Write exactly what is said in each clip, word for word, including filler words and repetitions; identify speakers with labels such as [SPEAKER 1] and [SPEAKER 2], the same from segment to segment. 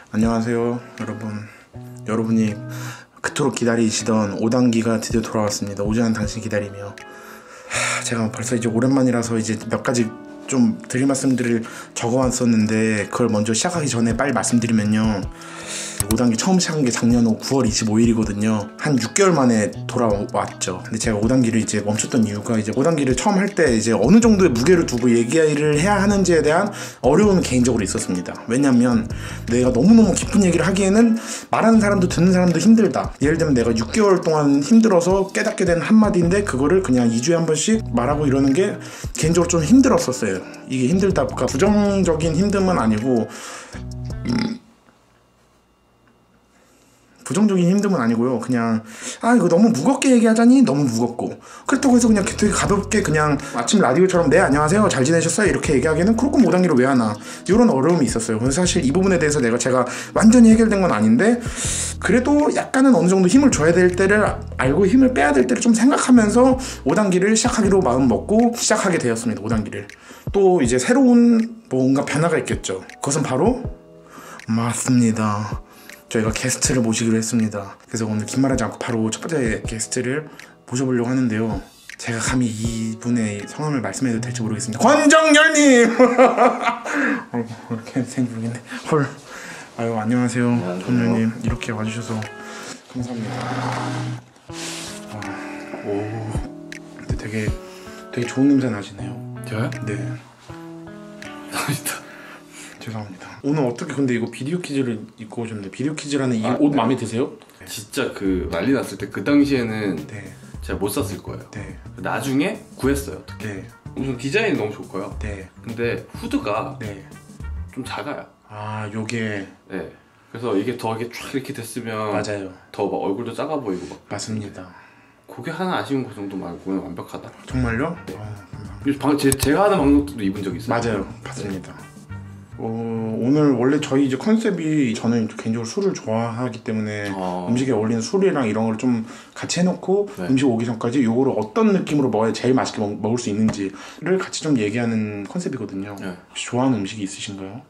[SPEAKER 1] 안녕하세요 여러분. 여러분이 그토록 기다리시던 오 단계가 드디어 돌아왔습니다. 오지환 당신 기다리며. 하, 제가 벌써 이제 오랜만이라서 이제 몇 가지 좀 드릴 말씀들을 적어왔었는데 그걸 먼저 시작하기 전에 빨리 말씀드리면요, 오 단계 처음 시작한 게 작년 구월 이십오일이거든요 한 육 개월 만에 돌아왔죠. 근데 제가 오 단계를 이제 멈췄던 이유가, 이제 오 단계를 처음 할 때 이제 어느 정도의 무게를 두고 얘기를 해야 하는지에 대한 어려움이 개인적으로 있었습니다. 왜냐면 내가 너무너무 깊은 얘기를 하기에는 말하는 사람도 듣는 사람도 힘들다. 예를 들면 내가 육 개월 동안 힘들어서 깨닫게 된 한마디인데 그거를 그냥 이 주에 한 번씩 말하고 이러는 게 개인적으로 좀 힘들었었어요. 이게 힘들다, 그러니까 부정적인 힘듦은 아니고 음, 부정적인 힘듦은 아니고요. 그냥 아 이거 너무 무겁게 얘기하자니 너무 무겁고, 그렇다고 해서 그냥 되게 가볍게 그냥 아침 라디오처럼 네 안녕하세요 잘 지내셨어요 이렇게 얘기하기에는 그렇고 오 단계로 왜 하나, 이런 어려움이 있었어요. 그래서 사실 이 부분에 대해서 내가 제가 완전히 해결된 건 아닌데 그래도 약간은 어느 정도 힘을 줘야 될 때를 알고 힘을 빼야 될 때를 좀 생각하면서 오 단계를 시작하기로 마음 먹고 시작하게 되었습니다. 오 단계를 또 이제 새로운 뭔가 변화가 있겠죠. 그것은 바로 맞습니다, 저희가 게스트를 모시기로 했습니다. 그래서 오늘 긴 말하지 않고 바로 첫 번째 게스트를 모셔보려고 하는데요, 제가 감히 이분의 성함을 말씀해도 될지 모르겠습니다. 권정열님! 아이고 이렇게 생부르겠네. 헐. 아유 안녕하세요 권정열님. 이렇게 와주셔서 감사합니다. 아, 오, 근데 되게 되게 좋은 냄새 나시네요.
[SPEAKER 2] 저요?
[SPEAKER 1] 네.
[SPEAKER 2] 감사합니다.
[SPEAKER 1] 죄송합니다. 오늘 어떻게 근데 이거 비디오 퀴즈를 입고 오셨는데, 비디오 퀴즈라는 이 옷
[SPEAKER 2] 아, 네.
[SPEAKER 1] 마음에 드세요?
[SPEAKER 2] 진짜 그 난리 났을 때 그 당시에는
[SPEAKER 1] 네.
[SPEAKER 2] 제가 못 샀을 거예요.
[SPEAKER 1] 네.
[SPEAKER 2] 나중에 구했어요. 어떻게?
[SPEAKER 1] 네.
[SPEAKER 2] 우선 디자인이 너무 좋고요.
[SPEAKER 1] 네.
[SPEAKER 2] 근데 후드가
[SPEAKER 1] 네.
[SPEAKER 2] 좀 작아요.
[SPEAKER 1] 아 요게
[SPEAKER 2] 네. 그래서 이게 더 이렇게 쫙 이렇게 됐으면
[SPEAKER 1] 맞아요.
[SPEAKER 2] 더 막 얼굴도 작아 보이고 막.
[SPEAKER 1] 맞습니다.
[SPEAKER 2] 그게 하나 아쉬운 거 정도 말고는 완벽하다.
[SPEAKER 1] 정말요?
[SPEAKER 2] 네.
[SPEAKER 1] 아,
[SPEAKER 2] 그래서 방, 제, 제가 하는 방송도 입은 적이 있어요.
[SPEAKER 1] 맞아요. 봤습니다. 어, 오늘 원래 저희 이제 컨셉이, 저는 개인적으로 술을 좋아하기 때문에
[SPEAKER 2] 어...
[SPEAKER 1] 음식에 어울리는 술이랑 이런 걸 좀 같이 해놓고 네. 음식 오기 전까지 요거를 어떤 느낌으로 먹어야 제일 맛있게 먹, 먹을 수 있는지를 같이 좀 얘기하는 컨셉이거든요. 네. 혹시 좋아하는 음식이 있으신가요?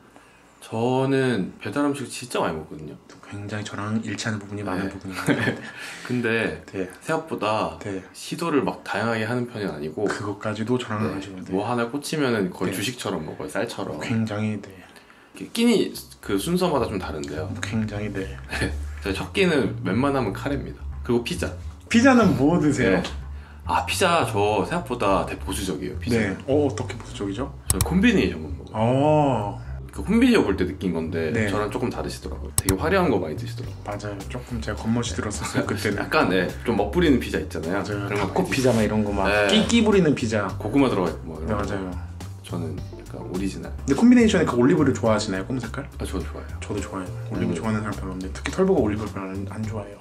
[SPEAKER 2] 저는 배달 음식 진짜 많이 먹거든요.
[SPEAKER 1] 굉장히 저랑 일치하는 부분이 많은
[SPEAKER 2] 네.
[SPEAKER 1] 부분이에요.
[SPEAKER 2] 근데
[SPEAKER 1] 네.
[SPEAKER 2] 생각보다
[SPEAKER 1] 네.
[SPEAKER 2] 시도를 막 다양하게 하는 편이 아니고
[SPEAKER 1] 그것까지도 저랑
[SPEAKER 2] 네.
[SPEAKER 1] 하시면 돼요.
[SPEAKER 2] 뭐 하나 꽂히면은 거의
[SPEAKER 1] 네.
[SPEAKER 2] 주식처럼 먹어요. 쌀처럼.
[SPEAKER 1] 굉장히 네.
[SPEAKER 2] 끼니 그 순서마다 좀 다른데요.
[SPEAKER 1] 굉장히 네.
[SPEAKER 2] 제 첫 끼는 웬만하면 카레입니다. 그리고 피자.
[SPEAKER 1] 피자는 뭐 드세요?
[SPEAKER 2] 네. 아 피자 저 생각보다 되게 보수적이에요. 피자.
[SPEAKER 1] 네. 어 어떻게 보수적이죠?
[SPEAKER 2] 저는 콤비네이션만 먹어요.
[SPEAKER 1] 어.
[SPEAKER 2] 그 콤비니어 볼 때 느낀 건데
[SPEAKER 1] 네.
[SPEAKER 2] 저랑 조금 다르시더라고요. 되게 화려한 거 많이 드시더라고요.
[SPEAKER 1] 맞아요. 조금 제가 겉멋이 들었었어요 그때는.
[SPEAKER 2] 약간 네, 좀 멋부리는 피자 있잖아요.
[SPEAKER 1] 맞아요.
[SPEAKER 2] 그런 거
[SPEAKER 1] 닭고
[SPEAKER 2] 많이
[SPEAKER 1] 피자 막 이런 거 막
[SPEAKER 2] 네.
[SPEAKER 1] 끼끼 부리는 피자.
[SPEAKER 2] 고구마 들어가 있고 뭐
[SPEAKER 1] 네,
[SPEAKER 2] 이런 거.
[SPEAKER 1] 맞아요.
[SPEAKER 2] 저는 약간 오리지널.
[SPEAKER 1] 근데 콤비네이션에 그 올리브를 좋아하시나요? 검은 색깔?
[SPEAKER 2] 아 저도 좋아해요.
[SPEAKER 1] 저도 좋아해요. 올리브
[SPEAKER 2] 음.
[SPEAKER 1] 좋아하는 사람 별로 없는데 특히 털보가 올리브를 별로 안, 안 좋아해요.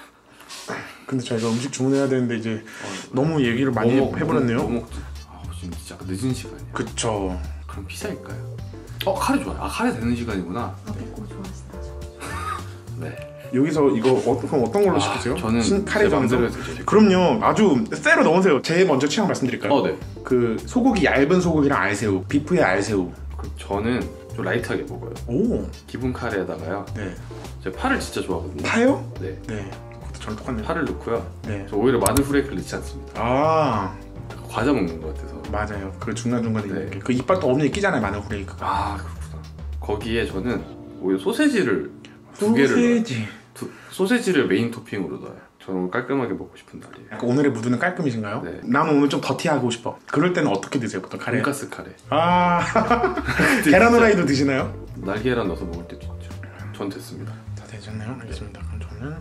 [SPEAKER 1] 근데 저희가 음식 주문해야 되는데 이제
[SPEAKER 2] 어,
[SPEAKER 1] 너무 얘기를 많이
[SPEAKER 2] 뭐 먹,
[SPEAKER 1] 해버렸네요.
[SPEAKER 2] 뭐 먹지? 아 지금 진짜 늦은 시간이야.
[SPEAKER 1] 그쵸.
[SPEAKER 2] 그럼 피자일까요? 어 카레 좋아요. 아 카레 되는 시간이구나.
[SPEAKER 3] 맵고 좋아하시다.
[SPEAKER 2] 네.
[SPEAKER 1] 여기서 이거 어, 그럼 어떤 걸로
[SPEAKER 2] 아,
[SPEAKER 1] 시키세요?
[SPEAKER 2] 저는
[SPEAKER 1] 신 카레
[SPEAKER 2] 제
[SPEAKER 1] 정도?
[SPEAKER 2] 맘대로 해도 돼요.
[SPEAKER 1] 그럼요. 아주 쎄로 넣으세요. 제일 먼저 취향 말씀드릴까요?
[SPEAKER 2] 어 네.
[SPEAKER 1] 그 소고기 얇은 소고기랑 알새우, 비프의 알새우.
[SPEAKER 2] 그럼 저는 좀 라이트하게 먹어요.
[SPEAKER 1] 오.
[SPEAKER 2] 기본 카레에다가요.
[SPEAKER 1] 네.
[SPEAKER 2] 제가 파를 진짜 좋아하거든요.
[SPEAKER 1] 파요?
[SPEAKER 2] 네.
[SPEAKER 1] 네. 그것도 저랑 똑같네요.
[SPEAKER 2] 파를 넣고요.
[SPEAKER 1] 네.
[SPEAKER 2] 저 오히려 마늘 후레이크를 넣지 않습니다.
[SPEAKER 1] 아.
[SPEAKER 2] 과자 먹는 것 같아서.
[SPEAKER 1] 맞아요. 그 중간 중간에
[SPEAKER 2] 네.
[SPEAKER 1] 이렇게 그 이빨 또 없는 끼잖아요, 마늘 후레이크가.
[SPEAKER 2] 아 그렇구나. 거기에 저는 오히려 소세지를 두 개를 넣어요.
[SPEAKER 1] 소세지.
[SPEAKER 2] 두, 소세지를 메인 토핑으로 넣어요. 저는 깔끔하게 먹고 싶은 날이에요.
[SPEAKER 1] 약간 오늘의 무드는 깔끔이신가요?
[SPEAKER 2] 네.
[SPEAKER 1] 나는 오늘 좀 더티하고 싶어. 그럴 때는 어떻게 드세요, 보통 카레?
[SPEAKER 2] 돈가스 카레.
[SPEAKER 1] 아. 계란 후라이도 드시나요?
[SPEAKER 2] 날계란 넣어서 먹을 때도 있죠. 전 됐습니다.
[SPEAKER 1] 다 되셨나요? 알겠습니다. 그럼 저는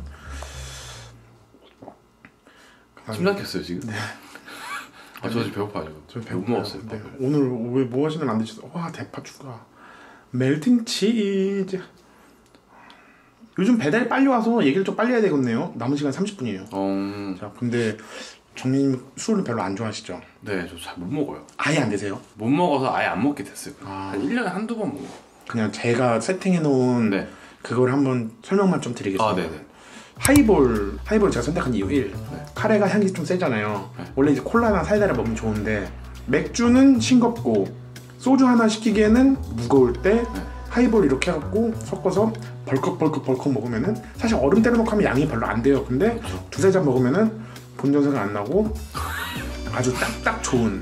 [SPEAKER 2] 침 삼켰어요 지금?
[SPEAKER 1] 네.
[SPEAKER 2] 아 저 지금 배고파요.
[SPEAKER 1] 좀
[SPEAKER 2] 못 먹었어요.
[SPEAKER 1] 네.
[SPEAKER 2] 밥을.
[SPEAKER 1] 오늘 왜 뭐 하시는 안 드셨어요? 와 대파 추가, 멜팅 치즈. 요즘 배달이 빨리 와서 얘기를 좀 빨리 해야 되겠네요. 남은 시간 삼십 분이에요.
[SPEAKER 2] 어...
[SPEAKER 1] 자 근데 정민님 술을 별로 안 좋아하시죠?
[SPEAKER 2] 네, 저 잘 못 먹어요.
[SPEAKER 1] 아예 안 드세요?
[SPEAKER 2] 못 먹어서 아예 안 먹게 됐어요.
[SPEAKER 1] 아.
[SPEAKER 2] 한 일 년에 한두 번 먹어.
[SPEAKER 1] 그냥 제가 세팅해 놓은
[SPEAKER 2] 네.
[SPEAKER 1] 그걸 한번 설명만 좀 드리겠습니다.
[SPEAKER 2] 아, 네네.
[SPEAKER 1] 하이볼, 하이볼 제가 선택한 이유 일.
[SPEAKER 2] 네.
[SPEAKER 1] 카레가 향이 좀 세잖아요.
[SPEAKER 2] 네.
[SPEAKER 1] 원래 이제 콜라나 사이다를 먹으면 좋은데 맥주는 싱겁고 소주 하나 시키기에는 무거울 때
[SPEAKER 2] 네.
[SPEAKER 1] 하이볼 이렇게 해갖고 섞어서 벌컥벌컥 벌컥 먹으면은 사실 얼음 때려놓고 하면 양이 별로 안 돼요. 근데
[SPEAKER 2] 그렇죠.
[SPEAKER 1] 두세 잔 먹으면은 본전세가 안 나고 아주 딱딱 좋은.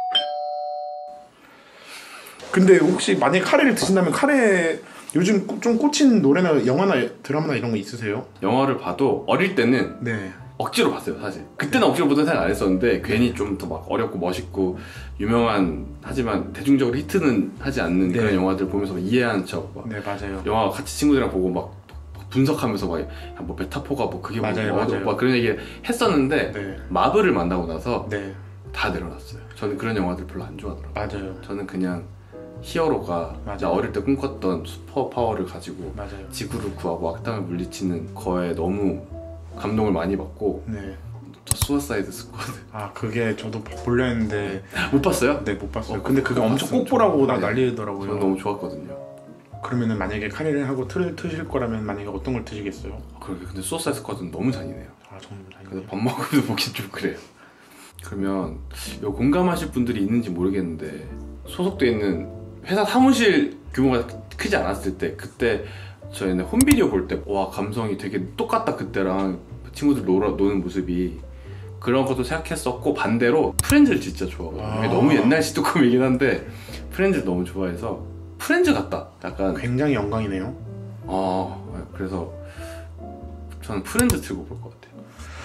[SPEAKER 1] 근데 혹시 만약에 카레를 드신다면 카레 요즘 좀 꽂힌 노래나 영화나 드라마나 이런 거 있으세요?
[SPEAKER 2] 영화를 봐도 어릴 때는
[SPEAKER 1] 네.
[SPEAKER 2] 억지로 봤어요 사실. 그때는 억지로 보던 생각 안 했었는데 괜히 좀 더 막 어렵고 멋있고 유명한 하지만 대중적으로 히트는 하지 않는
[SPEAKER 1] 네.
[SPEAKER 2] 그런 영화들 보면서 막 이해하는 척 막
[SPEAKER 1] 네 맞아요.
[SPEAKER 2] 영화 같이 친구들이랑 보고 막 분석하면서 막 뭐 메타포가 뭐 그게
[SPEAKER 1] 맞아요,
[SPEAKER 2] 뭐
[SPEAKER 1] 맞아요.
[SPEAKER 2] 막 그런 얘기 했었는데
[SPEAKER 1] 네.
[SPEAKER 2] 마블을 만나고 나서
[SPEAKER 1] 네
[SPEAKER 2] 다 내려놨어요. 저는 그런 영화들 별로 안 좋아하더라고요.
[SPEAKER 1] 맞아요.
[SPEAKER 2] 저는 그냥 히어로가
[SPEAKER 1] 맞아요.
[SPEAKER 2] 나 어릴 때 꿈꿨던 슈퍼 파워를 가지고
[SPEAKER 1] 맞아요.
[SPEAKER 2] 지구를 구하고 악당을 물리치는 거에 너무 감동을 많이 받고.
[SPEAKER 1] 네.
[SPEAKER 2] 저 수어사이드 스쿼드
[SPEAKER 1] 아 그게 저도 보려 했는데
[SPEAKER 2] 못 봤어요?
[SPEAKER 1] 네 못 봤어요.
[SPEAKER 2] 어,
[SPEAKER 1] 근데 그게
[SPEAKER 2] 그거
[SPEAKER 1] 엄청
[SPEAKER 2] 봤으면
[SPEAKER 1] 꼭 보라고 나
[SPEAKER 2] 네.
[SPEAKER 1] 난리더라고요.
[SPEAKER 2] 저는 너무 좋았거든요.
[SPEAKER 1] 그러면은 만약에 카레를 하고 틀을 트실 거라면 만약에 어떤 걸 트시겠어요?
[SPEAKER 2] 그러게 근데 수어사이드 스쿼드는 너무 잔인해요.
[SPEAKER 1] 아 정말
[SPEAKER 2] 그래서
[SPEAKER 1] 다행이네요.
[SPEAKER 2] 밥 먹으면서 보긴 좀 그래요. 그러면 요 공감하실 분들이 있는지 모르겠는데 소속돼 있는 회사 사무실 규모가 크지 않았을 때 그때 저희는 홈비디오 볼 때 와 감성이 되게 똑같다 그때랑 친구들 놀아, 노는 모습이 그런 것도 생각했었고 반대로 프렌즈를 진짜 좋아하거든요. 이게
[SPEAKER 1] 아.
[SPEAKER 2] 너무 옛날 시트콤이긴 한데 프렌즈를 너무 좋아해서 프렌즈 같다 약간
[SPEAKER 1] 굉장히 영광이네요.
[SPEAKER 2] 아 그래서 저는 프렌즈 틀고 볼 것 같아요.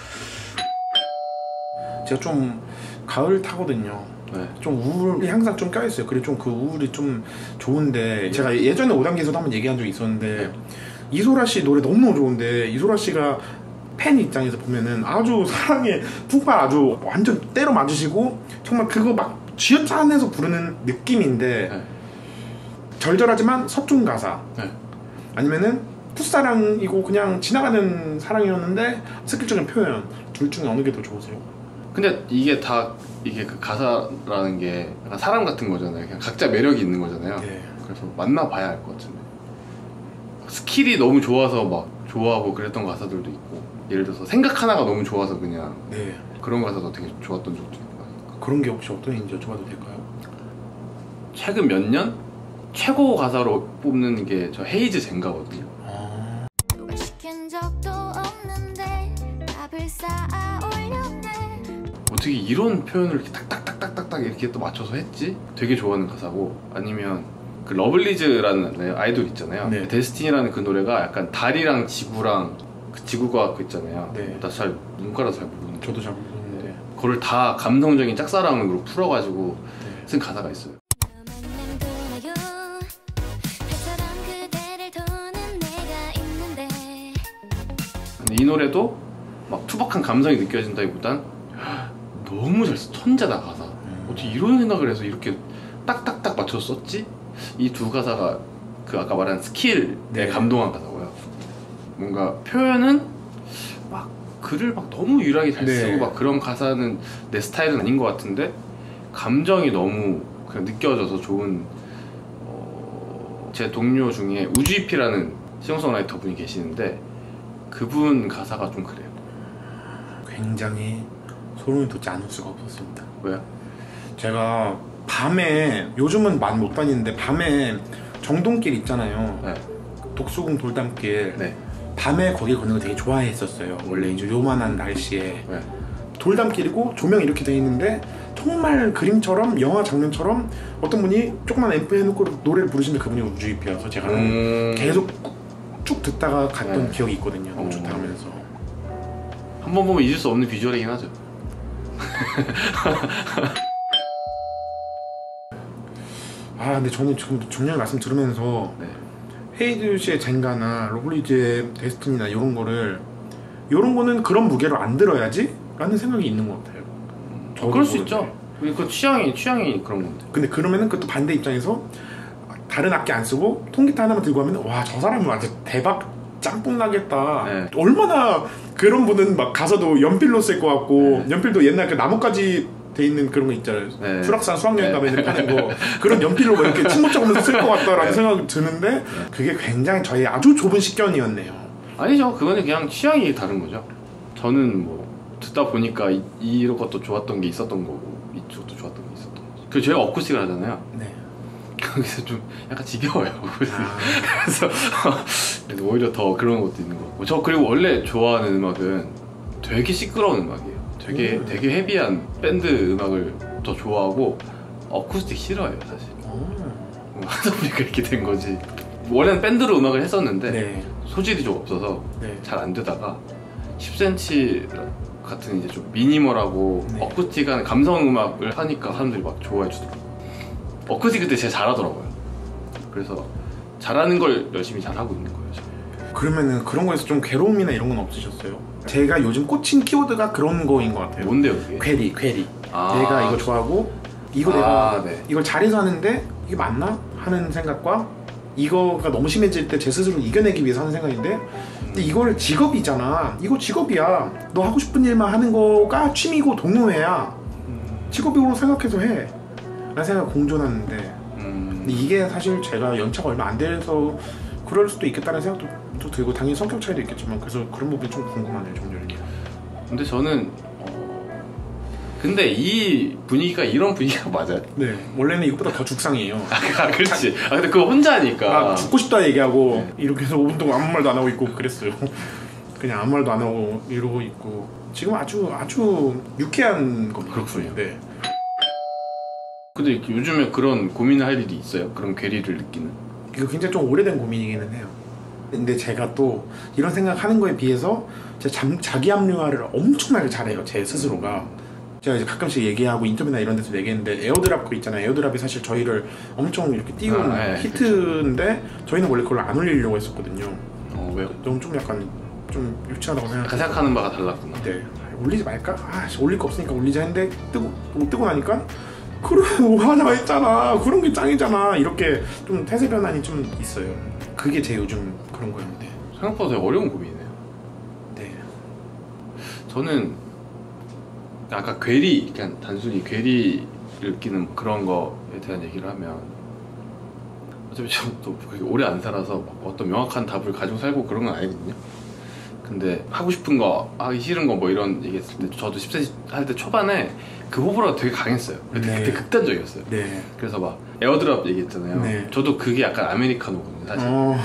[SPEAKER 1] 제가 좀 가을 타거든요.
[SPEAKER 2] 네.
[SPEAKER 1] 좀 우울이 항상 좀 껴있어요. 그리고 좀 그 우울이 좀 좋은데 제가 예전에 오 단계에서도 한번 얘기한 적이 있었는데 이소라 씨 노래 너무 좋은데 이소라 씨가 팬 입장에서 보면은 아주 사랑에 푹파 아주 완전 때려 맞으시고 정말 그거 막 쥐어짜내서 부르는 느낌인데
[SPEAKER 2] 네.
[SPEAKER 1] 절절하지만 서툰 가사
[SPEAKER 2] 네.
[SPEAKER 1] 아니면은 풋사랑이고 그냥 지나가는 사랑이었는데 스킬적인 표현 둘 중에 어느 게 더 좋으세요?
[SPEAKER 2] 근데 이게 다 이게 그 가사라는 게 약간 사람 같은 거잖아요. 그냥 각자 매력이 있는 거잖아요.
[SPEAKER 1] 네.
[SPEAKER 2] 그래서 만나봐야 알 것 같은데 스킬이 너무 좋아서 막 좋아하고 그랬던 가사들도 있고 예를 들어서 생각 하나가 너무 좋아서 그냥
[SPEAKER 1] 네.
[SPEAKER 2] 그런 가사도 되게 좋았던 적도 있고
[SPEAKER 1] 그런 게 혹시 어떤 인지 여쭤봐도 될까요?
[SPEAKER 2] 최근 몇 년 최고 가사로 뽑는 게 저 헤이즈 젠가거든요.
[SPEAKER 1] 아...
[SPEAKER 3] 시킨 적도 없는데 답을 쌓아 올렸네.
[SPEAKER 2] 어떻게 이런 표현을 이렇게 딱딱딱딱딱딱 이렇게 또 맞춰서 했지? 되게 좋아하는 가사고 아니면 그 러블리즈라는 아이돌 있잖아요.
[SPEAKER 1] 네.
[SPEAKER 2] 데스티니라는 그 노래가 약간 달이랑 지구랑 그 지구가 그 있잖아요.
[SPEAKER 1] 네.
[SPEAKER 2] 나 잘 문과라서 잘 모르는데
[SPEAKER 1] 저도 잘 모르는데
[SPEAKER 2] 그거를 다 감성적인 짝사랑으로 풀어가지고
[SPEAKER 1] 네.
[SPEAKER 2] 쓴 가사가 있어요. 근데 이 노래도 막 투박한 감성이 느껴진다기보단 너무 잘 써. 천재다 가사.
[SPEAKER 1] 음.
[SPEAKER 2] 어떻게 이런 생각을 해서 이렇게 딱딱딱 맞춰서 썼지? 이 두 가사가 그 아까 말한 스킬에
[SPEAKER 1] 네.
[SPEAKER 2] 감동한 가사고요. 뭔가 표현은 막 글을 막 너무 유일하게 잘
[SPEAKER 1] 네.
[SPEAKER 2] 쓰고 막 그런 가사는 내 스타일은 아닌 것 같은데 감정이 너무 그냥 느껴져서 좋은 어... 제 동료 중에 우주이피라는 싱어송라이터 분이 계시는데 그분 가사가 좀 그래요.
[SPEAKER 1] 굉장히 소름이 돋지 않을 수가 없었습니다.
[SPEAKER 2] 왜요?
[SPEAKER 1] 제가 밤에 요즘은 많이 못 다니는데 밤에 정동길 있잖아요.
[SPEAKER 2] 네.
[SPEAKER 1] 독수궁 돌담길
[SPEAKER 2] 네.
[SPEAKER 1] 밤에 거기 걷는 거 되게 좋아했었어요. 원래 이제 요만한 날씨에
[SPEAKER 2] 네.
[SPEAKER 1] 돌담길이고 조명 이렇게 돼 있는데 정말 그림처럼 영화 장면처럼 어떤 분이 조그만 앰프 해놓고 노래를 부르시는데 그분이 우주이피여서 제가
[SPEAKER 2] 음...
[SPEAKER 1] 계속 쭉 듣다가 갔던
[SPEAKER 2] 네.
[SPEAKER 1] 기억이 있거든요. 너무
[SPEAKER 2] 음.
[SPEAKER 1] 좋다 하면서.
[SPEAKER 2] 한 번 보면 잊을 수 없는 비주얼이긴 하죠.
[SPEAKER 1] 아 근데 저는 지금 정렬 말씀 들으면서
[SPEAKER 2] 네.
[SPEAKER 1] 헤이즈 씨의 젠가나 러블리즈의 데스티니나 이런 거를 이런 거는 그런 무게로 안 들어야지 라는 생각이 있는 것 같아요. 저도
[SPEAKER 2] 그럴 수
[SPEAKER 1] 모르게.
[SPEAKER 2] 있죠. 그 취향이 취향이 그런 건데.
[SPEAKER 1] 근데 그러면은 그것도 반대 입장에서 다른 악기 안 쓰고 통기타 하나만 들고 하면 와 저 사람은 완전 대박 짬뽕 나겠다.
[SPEAKER 2] 네.
[SPEAKER 1] 얼마나 그런 분은 막 가서도 연필로 쓸 것 같고
[SPEAKER 2] 네.
[SPEAKER 1] 연필도 옛날 그 나뭇가지 돼 있는 그런 거 있잖아요.
[SPEAKER 2] 네.
[SPEAKER 1] 수락산 수학여행
[SPEAKER 2] 네.
[SPEAKER 1] 가면 이렇게 하는 거 그런 연필로 뭐 이렇게 침 묻혀가면서 쓸 것 같다라는
[SPEAKER 2] 네.
[SPEAKER 1] 생각이 드는데 그게 굉장히 저희 아주 좁은 식견이었네요.
[SPEAKER 2] 아니죠. 그거는 그냥 취향이 다른 거죠. 저는 뭐 듣다 보니까 이, 이런 것도 좋았던 게 있었던 거고 이쪽도 좋았던 게 있었던 거죠. 그리고 저희가 어쿠스틱을 하잖아요.
[SPEAKER 1] 네.
[SPEAKER 2] 그래서 좀 약간 지겨워요. 아. 그래서, 그래서 오히려 더 그런 것도 있는 거 같고 저 그리고 원래 좋아하는 음악은 되게 시끄러운 음악이에요. 되게 음. 되게 헤비한 밴드 음악을 더 좋아하고 어쿠스틱 싫어해요 사실. 음. 하다 보니까 이렇게 된 거지. 원래는 밴드로 음악을 했었는데 네. 소질이 좀 없어서 네. 잘 안 되다가 십 센치 같은 이제 좀 미니멀하고 네. 어쿠스틱한 감성 음악을 하니까 사람들이 막 좋아해 주더라고요. 어쿠스틱 그때 제일 잘하더라고요. 그래서 잘하는 걸 열심히 잘하고 있는 거예요. 저는.
[SPEAKER 1] 그러면은 그런 거에서 좀 괴로움이나 이런 건 없으셨어요? 제가 요즘 꽂힌 키워드가 그런 거인 것 같아요.
[SPEAKER 2] 뭔데요 그게?
[SPEAKER 1] 퀘리, 퀘리. 아. 내가 이거 좋아하고 이거 아, 내가 네. 이걸 잘해서 하는데 이게 맞나? 하는 생각과 이거가 너무 심해질 때 제 스스로 이겨내기 위해서 하는 생각인데 근데 이거를 직업이잖아. 이거 직업이야. 너 하고 싶은 일만 하는 거가 취미고 동호회야. 직업으로 생각해서 해. 라는 생각이 공존하는데 음. 근데 이게 사실 제가 연차가 얼마 안 돼서 그럴 수도 있겠다는 생각도 또 들고 당연히 성격 차이도 있겠지만 그래서 그런 부분이 좀 궁금하네요. 정렬이.
[SPEAKER 2] 근데 저는 근데 이 분위기가 이런 분위기가 맞아요.
[SPEAKER 1] 네, 원래는 이것보다 더 죽상이에요.
[SPEAKER 2] 아, 그렇지. 아, 근데 그거 혼자 하니까.
[SPEAKER 1] 아, 죽고 싶다 얘기하고 네. 이렇게 해서 오 분 동안 아무 말도 안 하고 있고 그랬어요. 그냥 아무 말도 안 하고 이러고 있고 지금 아주 아주 유쾌한 겁니다.
[SPEAKER 2] 그렇군요.
[SPEAKER 1] 네.
[SPEAKER 2] 근데 요즘에 그런 고민을 할 일이 있어요? 그런 괴리를 느끼는?
[SPEAKER 1] 이거 굉장히 좀 오래된 고민이기는 해요. 근데 제가 또 이런 생각하는 거에 비해서 제 자기 합리화를 엄청나게 잘해요. 제 스스로가. 제가 이제 가끔씩 얘기하고 인터뷰나 이런 데서 얘기했는데 에어드랍 그 있잖아요. 에어드랍이 사실 저희를 엄청 이렇게 띄운 아, 네, 히트인데 그렇죠. 저희는 원래 그걸 안 올리려고 했었거든요.
[SPEAKER 2] 어, 왜요?
[SPEAKER 1] 너무 좀 약간 좀 유치하다고 생각.
[SPEAKER 2] 약간 생각하는 바가 달랐구나.
[SPEAKER 1] 네. 올리지 말까? 아, 올릴 거 없으니까 올리자 했는데 뜨고 못 뜨고 나니까 그런 하나 했잖아. 그런 게 짱이잖아. 이렇게 좀 태세 변환이 좀 있어요. 그게 제 요즘 그런 거였는데
[SPEAKER 2] 생각보다 되게 어려운 고민이네요.
[SPEAKER 1] 네.
[SPEAKER 2] 저는 아까 괴리, 그냥 단순히 괴리를 느끼는 그런 거에 대한 얘기를 하면 어차피 저도 그렇게 오래 안 살아서 어떤 명확한 답을 가지고 살고 그런 건 아니거든요. 근데 하고 싶은 거, 하기 싫은 거 뭐 이런 얘기했을 때 저도 십 세 할 때 초반에 그 호불호가 되게 강했어요. 그때,
[SPEAKER 1] 네.
[SPEAKER 2] 그때 극단적이었어요.
[SPEAKER 1] 네.
[SPEAKER 2] 그래서 막 에어드랍 얘기했잖아요. 네. 저도 그게 약간 아메리카노거든요 사실. 어...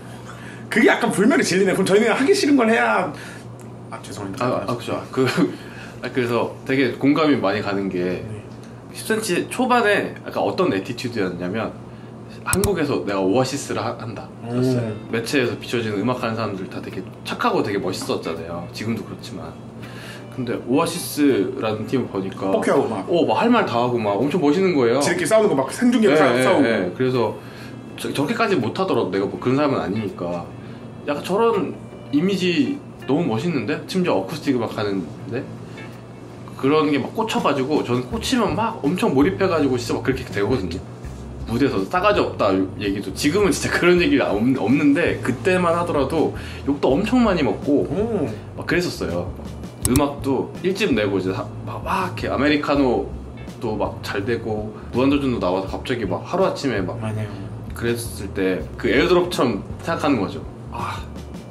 [SPEAKER 1] 그게 약간 불멸이 진리네. 그럼 저희는 하기 싫은 걸 해야 아 죄송합니다.
[SPEAKER 2] 아, 아 그죠. 그 그래서 되게 공감이 많이 가는 게 십 센치 초반에 약간 어떤 애티튜드였냐면 한국에서 내가 오아시스를 하, 한다 였어요. 매체에서 비춰지는 음악하는 사람들 다 되게 착하고 되게 멋있었잖아요. 지금도 그렇지만 근데 오아시스라는 팀을 보니까
[SPEAKER 1] 뻑해하고 막
[SPEAKER 2] 어, 막 할 말 다 하고 막 엄청 멋있는 거예요.
[SPEAKER 1] 지들끼리 싸우는 거 막 생중계로 네, 싸우고
[SPEAKER 2] 네, 네. 그래서 저, 저렇게까지 못하더라도 내가 뭐 그런 사람은 아니니까 약간 저런 이미지 너무 멋있는데? 심지어 어쿠스틱 음악 하는데? 그런 게 막 꽂혀가지고 저는 꽂히면 막 엄청 몰입해가지고 진짜 막 그렇게 되거든요. 무대에서 싸가지 없다 얘기도 지금은 진짜 그런 얘기가 없는데 그때만 하더라도 욕도 엄청 많이 먹고 오. 막 그랬었어요. 음악도 일집 내고 이제 막, 막 이렇게 아메리카노도 막 잘 되고 무한도전도 나와서 갑자기 막 하루아침에 막
[SPEAKER 1] 맞아요.
[SPEAKER 2] 그랬을 때 그 에어드롭처럼 생각하는 거죠. 아,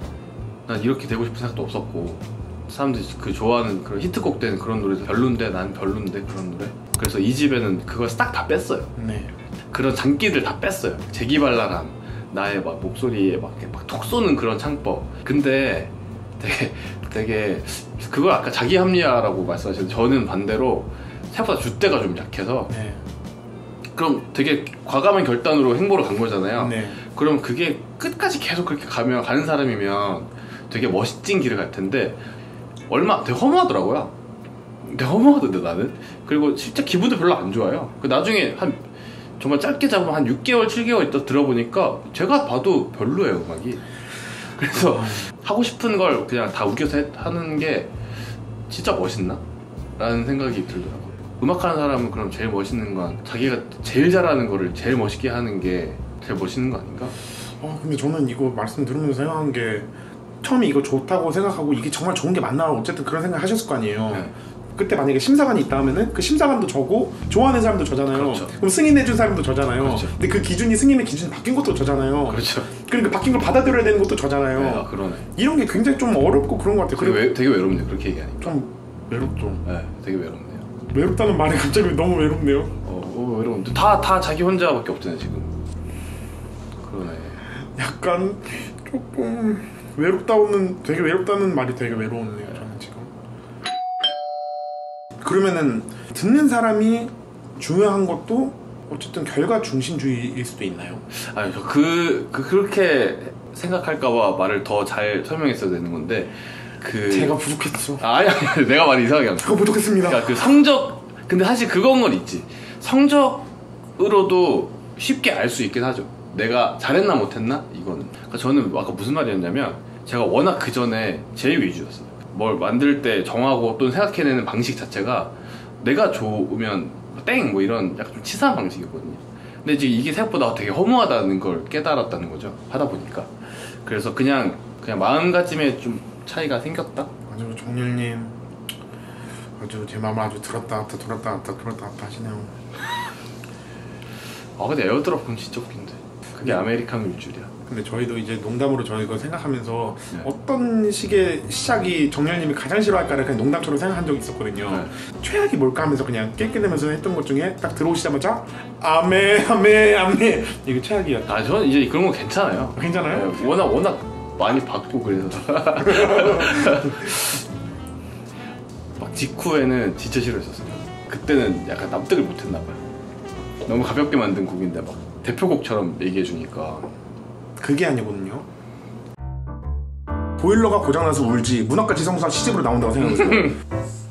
[SPEAKER 2] 난 이렇게 되고 싶은 생각도 없었고 사람들이 그 좋아하는 그런 히트곡 되는 그런 노래도 별론데 난 별론데 그런 노래. 그래서 이 집에는 그걸 싹 다 뺐어요.
[SPEAKER 1] 네.
[SPEAKER 2] 그런 장기들 다 뺐어요. 재기발랄한 나의 막 목소리에 막 톡 쏘는 그런 창법. 근데 되게 되게 그걸 아까 자기 합리화라고 말씀하셨는데 저는 반대로 생각보다 줏대가 좀 약해서 네. 그럼 되게 과감한 결단으로 행보를 간 거잖아요. 네. 그럼 그게 끝까지 계속 그렇게 가면 가는 사람이면 되게 멋진 길을 갈 텐데 얼마 되게 허무하더라고요. 되게 허무하던데 나는. 그리고 진짜 기분도 별로 안 좋아요. 나중에 한 정말 짧게 잡으면 한 육 개월, 칠 개월 있다 들어보니까 제가 봐도 별로예요 음악이. 그래서 하고 싶은 걸 그냥 다 우겨서 해, 하는 게 진짜 멋있나? 라는 생각이 들더라고요. 음악하는 사람은 그럼 제일 멋있는 건 자기가 제일 잘하는 거를 제일 멋있게 하는 게 제일 멋있는 거 아닌가?
[SPEAKER 1] 어 근데 저는 이거 말씀 들으면서 생각한 게 처음에 이거 좋다고 생각하고 이게 정말 좋은 게 맞나 어쨌든 그런 생각 하셨을 거 아니에요. 네. 그때 만약에 심사관이 있다 하면은 그 심사관도 저고 좋아하는 사람도 저잖아요. 그렇죠. 그럼 승인해준 사람도 저잖아요. 그렇죠. 근데 그 기준이 승인의 기준이 바뀐 것도 저잖아요.
[SPEAKER 2] 그렇죠.
[SPEAKER 1] 그러니까 바뀐 걸 받아들여야 되는 것도 저잖아요.
[SPEAKER 2] 네, 아, 그러네.
[SPEAKER 1] 이런 게 굉장히 좀 어렵고 그런 것 같아요.
[SPEAKER 2] 되게, 외, 되게 외롭네요 그렇게 얘기하니까.
[SPEAKER 1] 좀 외롭죠.
[SPEAKER 2] 네, 되게 외롭네요.
[SPEAKER 1] 외롭다는 말이 갑자기 너무 외롭네요.
[SPEAKER 2] 어, 어 외로운데 다, 다 자기 혼자밖에 없잖아요 지금. 그러네.
[SPEAKER 1] 약간 조금 외롭다는 되게 외롭다는 말이 되게 외로웠네요. 저는 지금. 그러면은 듣는 사람이 중요한 것도 어쨌든 결과 중심주의일 수도 있나요?
[SPEAKER 2] 아니 그, 그 그렇게 생각할까봐 말을 더 잘 설명했어야 되는 건데 그
[SPEAKER 1] 제가 부족했죠.
[SPEAKER 2] 아, 아니 아니 내가 말이 이상하게 한 거야.
[SPEAKER 1] 제가 부족했습니다.
[SPEAKER 2] 그러니까 그 성적 근데 사실 그건 건 있지. 성적으로도 쉽게 알 수 있긴 하죠. 내가 잘했나 못했나 이거는. 그러니까 저는 아까 무슨 말이었냐면 제가 워낙 그 전에 제일 위주였어요. 뭘 만들 때 정하고 또는 생각해내는 방식 자체가 내가 좋으면 땡! 뭐 이런 약간 좀 치사한 방식이거든요. 근데 이제 이게 생각보다 되게 허무하다는 걸 깨달았다는 거죠. 하다 보니까. 그래서 그냥 그냥 마음가짐에 좀 차이가 생겼다?
[SPEAKER 1] 아주 정일님 아주 제 마음을 아주 들었다 놨다 들었다 놨다 들었다 놨다 하시네요.
[SPEAKER 2] 아 근데 에어드랍은 진짜 웃긴데 그게 아메리카노일 줄이야.
[SPEAKER 1] 근데 저희도 이제 농담으로 저희 이거 생각하면서
[SPEAKER 2] 네.
[SPEAKER 1] 어떤 식의 시작이 정렬님이 가장 싫어할까를 그냥 농담처럼 생각한 적이 있었거든요.
[SPEAKER 2] 네.
[SPEAKER 1] 최악이 뭘까 하면서 그냥 깨끗내면서 했던 것 중에 딱 들어오시자마자 아메 아메 아메 이게 최악이었다.
[SPEAKER 2] 아 저는 이제 그런 거 괜찮아요.
[SPEAKER 1] 괜찮아요?
[SPEAKER 2] 네, 워낙 워낙 많이 받고 그래서 막 직후에는 진짜 싫어했었어요. 그때는 약간 납득을 못했나 봐요. 너무 가볍게 만든 곡인데 막 대표곡처럼 얘기해 주니까.
[SPEAKER 1] 그게 아니거든요. 보일러가 고장나서 울지 문학과 지성사 시집으로 나온다고 생각하세요.